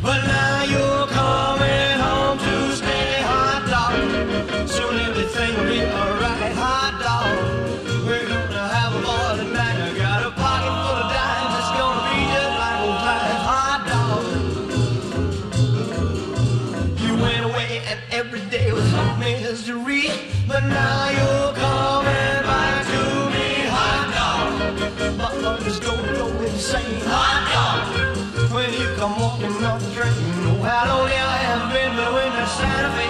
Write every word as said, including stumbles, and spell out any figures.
But now you're coming home to stay, hot dog. Soon everything will be alright, hot dog. We're gonna have a ball tonight. I got a pocket full of dimes. It's gonna be just like old times, hot dog. You went away and every day was a misery, but now you're coming back to me, hot dog. My lungs don't go insane, hot dog. When you come walking off the train, know how lonely I have been, but when that Santa Fe